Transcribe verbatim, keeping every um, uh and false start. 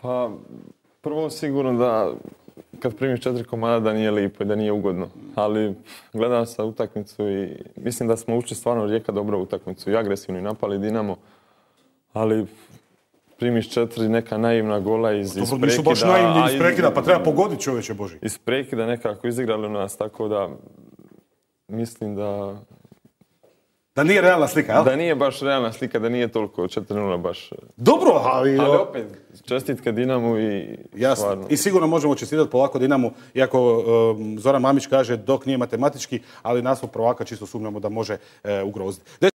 Pa, prvo sigurno da kad primiš četiri komada da nije lipo i da nije ugodno. Ali gledam sa utakmicu i mislim da smo ušli stvarno Rijeka dobro u utakmicu i agresivno napali Dinamo. Ali primiš četiri neka naivna gola iz, iz prekida. Dobro, nisu baš naivni iz prekida, pa treba pogoditi, čovječe Boži. Iz prekida nekako izigrali nas, tako da mislim da... Da nije realna slika, jel? Da nije baš realna slika, da nije toliko četiri nula baš... Dobro, ali... Ali opet, čestitke Dinamu i jasno. Stvarno. I sigurno možemo čestitati polako Dinamu, iako um, Zoran Mamić kaže dok nije matematički, ali naslov prvaka čisto sumnjamo da može uh, ugroziti.